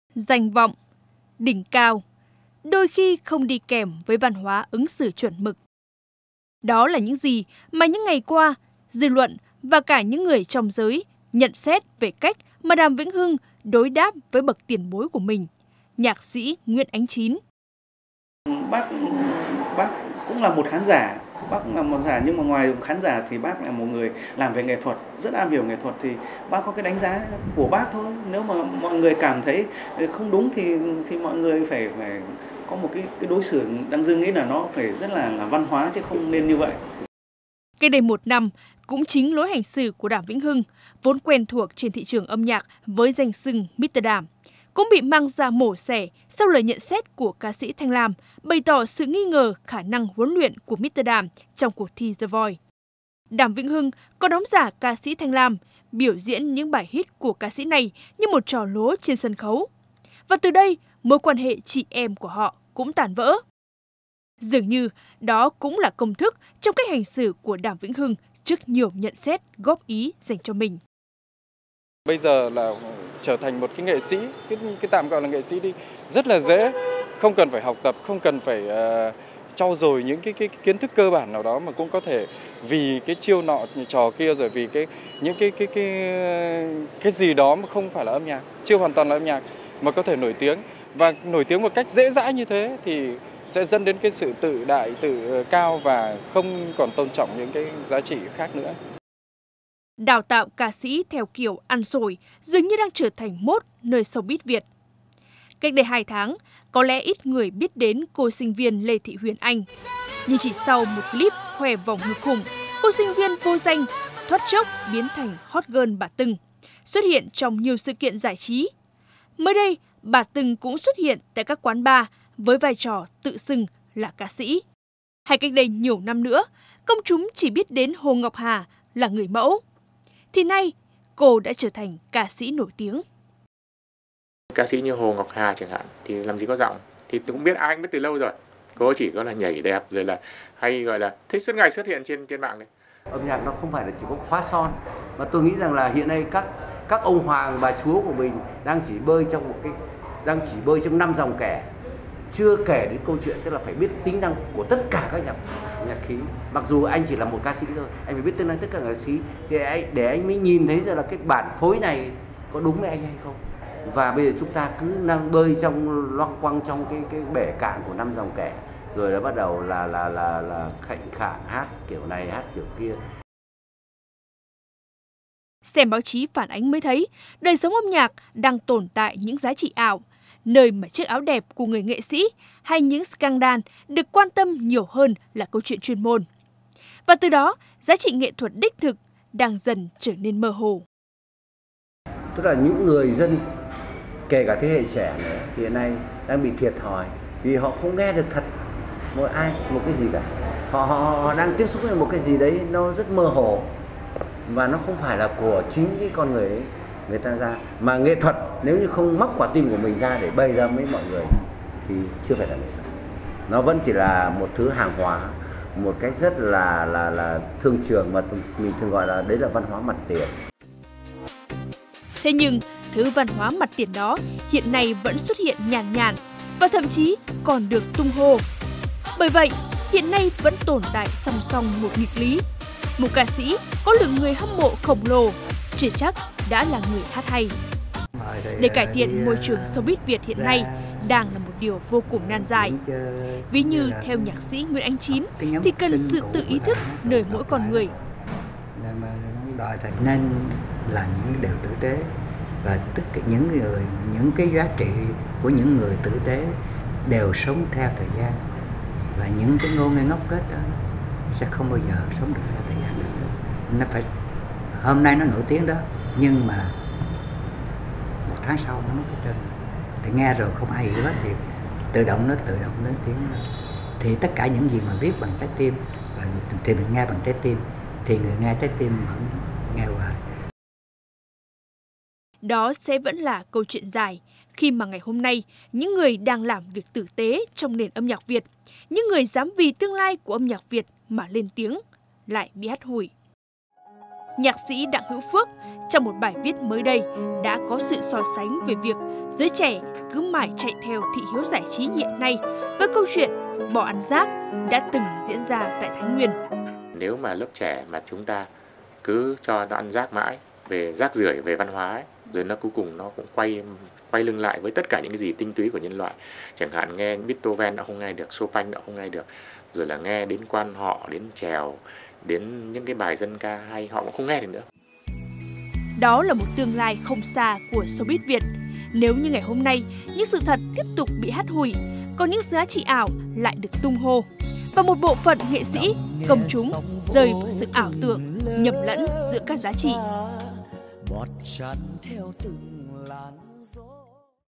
danh vọng, đỉnh cao, đôi khi không đi kèm với văn hóa ứng xử chuẩn mực. Đó là những gì mà những ngày qua, dư luận và cả những người trong giới nhận xét về cách mà Đàm Vĩnh Hưng đối đáp với bậc tiền bối của mình, nhạc sĩ Nguyễn Ánh Chín. Bác cũng là một khán giả, bác là một giả, nhưng mà ngoài khán giả thì bác là một người làm về nghệ thuật, rất am hiểu nghệ thuật, thì bác có cái đánh giá của bác thôi. Nếu mà mọi người cảm thấy không đúng thì mọi người phải có một cái đối xử, Đăng Dương nghĩ là nó phải rất là văn hóa chứ không nên như vậy. Cách đây 1 năm, cũng chính lối hành xử của Đàm Vĩnh Hưng, vốn quen thuộc trên thị trường âm nhạc với danh xưng Mr. Đàm, cũng bị mang ra mổ xẻ sau lời nhận xét của ca sĩ Thanh Lam, bày tỏ sự nghi ngờ khả năng huấn luyện của Mr. Đàm trong cuộc thi The Voice. Đàm Vĩnh Hưng có đóng giả ca sĩ Thanh Lam, biểu diễn những bài hit của ca sĩ này như một trò lố trên sân khấu. Và từ đây, mối quan hệ chị em của họ cũng tàn vỡ. Dường như đó cũng là công thức trong cách hành xử của Đàm Vĩnh Hưng trước nhiều nhận xét góp ý dành cho mình. Bây giờ là trở thành một cái nghệ sĩ, cái tạm gọi là nghệ sĩ đi, rất là dễ, không cần phải học tập, không cần phải trau dồi những cái kiến thức cơ bản nào đó, mà cũng có thể vì cái chiêu nọ trò kia, rồi vì những cái gì đó mà không phải là âm nhạc, chưa hoàn toàn là âm nhạc mà có thể nổi tiếng, và nổi tiếng một cách dễ dãi như thế thì sẽ dẫn đến cái sự tự đại, tự cao và không còn tôn trọng những cái giá trị khác nữa. Đào tạo ca sĩ theo kiểu ăn xổi dường như đang trở thành mốt nơi showbiz Việt. Cách đây 2 tháng, có lẽ ít người biết đến cô sinh viên Lê Thị Huyền Anh. Nhưng chỉ sau một clip khoe vòng ngực khủng, cô sinh viên vô danh thoát chốc biến thành hot girl bà Tưng, xuất hiện trong nhiều sự kiện giải trí. Mới đây, bà Tưng cũng xuất hiện tại các quán bar với vai trò tự xưng là ca sĩ. Hay cách đây nhiều năm nữa, công chúng chỉ biết đến Hồ Ngọc Hà là người mẫu. Thì nay, cô đã trở thành ca sĩ nổi tiếng. Ca sĩ như Hồ Ngọc Hà chẳng hạn, thì làm gì có giọng, thì tôi cũng biết, ai cũng biết từ lâu rồi. Cô chỉ có là nhảy đẹp, rồi là hay gọi là thích suốt ngày xuất hiện trên mạng này. Âm nhạc nó không phải là chỉ có khóa son, mà tôi nghĩ rằng là hiện nay các ông hoàng bà chúa của mình đang chỉ bơi trong 5 dòng kẻ. Chưa kể đến câu chuyện tức là phải biết tính năng của tất cả các nhạc khí. Mặc dù anh chỉ là một ca sĩ thôi, anh phải biết tính năng tất cả các nhạc khí để anh mới nhìn thấy rằng là cái bản phối này có đúng với anh hay không. Và bây giờ chúng ta cứ đang bơi trong loăng quăng trong cái bể cạn của 5 dòng kẻ, rồi đã bắt đầu là khệnh khạng hát kiểu này hát kiểu kia. Xem báo chí phản ánh mới thấy, đời sống âm nhạc đang tồn tại những giá trị ảo, nơi mà chiếc áo đẹp của người nghệ sĩ hay những scandal được quan tâm nhiều hơn là câu chuyện chuyên môn. Và từ đó, giá trị nghệ thuật đích thực đang dần trở nên mơ hồ. Tức là những người dân, kể cả thế hệ trẻ nữa, hiện nay đang bị thiệt thòi vì họ không nghe được thật một cái gì cả. Họ đang tiếp xúc với một cái gì đấy nó rất mơ hồ và nó không phải là của chính cái con người ấy, người ta ra. Mà nghệ thuật nếu như không móc quả tim của mình ra để bày ra với mọi người thì chưa phải là nghệ thuật. Nó vẫn chỉ là một thứ hàng hóa, một cách rất là thương trường mà mình thường gọi là đấy là văn hóa mặt tiền. Thế nhưng, thứ văn hóa mặt tiền đó hiện nay vẫn xuất hiện nhàn nhản và thậm chí còn được tung hô. Bởi vậy, hiện nay vẫn tồn tại song song một nghịch lý. Một ca sĩ có lượng người hâm mộ khổng lồ, chưa chắc đã là người hát hay. Để cải thiện môi trường showbiz Việt hiện nay đang là một điều vô cùng nan giải. Ví như theo nhạc sĩ Nguyễn Ánh Chín thì cần sự tự ý thức nơi mỗi con người. Đòi thật nên làm những điều tử tế, và tất cả những cái giá trị của những người tử tế đều sống theo thời gian, và những cái ngôn ngữ ngốc nghếch đó sẽ không bao giờ sống được theo thời gian được. Nó phải hôm nay nó nổi tiếng đó, nhưng mà 1 tháng sau nó mất hết trơn. Thì nghe rồi không ai hiểu hết thì tự động đến tiếng đó. Thì tất cả những gì mà viết bằng trái tim và thì mình nghe bằng trái tim, thì người nghe trái tim vẫn nghe hoài. Đó sẽ vẫn là câu chuyện dài khi mà ngày hôm nay những người đang làm việc tử tế trong nền âm nhạc Việt, những người dám vì tương lai của âm nhạc Việt mà lên tiếng, lại bị hắt hủi. Nhạc sĩ Đặng Hữu Phước trong một bài viết mới đây đã có sự so sánh về việc giới trẻ cứ mãi chạy theo thị hiếu giải trí hiện nay với câu chuyện bỏ ăn rác đã từng diễn ra tại Thái Nguyên. Nếu mà lớp trẻ mà chúng ta cứ cho nó ăn rác mãi, về rác rưởi, về văn hóa ấy, rồi nó cuối cùng nó cũng quay lưng lại với tất cả những cái gì tinh túy của nhân loại. Chẳng hạn nghe Beethoven đã không nghe được, Chopin đã không nghe được, rồi là nghe đến quan họ, đến chèo, đến những cái bài dân ca hay họ cũng không nghe được nữa. Đó là một tương lai không xa của showbiz Việt. Nếu như ngày hôm nay, những sự thật tiếp tục bị hắt hủi, còn những giá trị ảo lại được tung hô. Và một bộ phận nghệ sĩ, công chúng rơi vào sự ảo tưởng, nhầm lẫn giữa các giá trị. Bọt sắn theo từng làn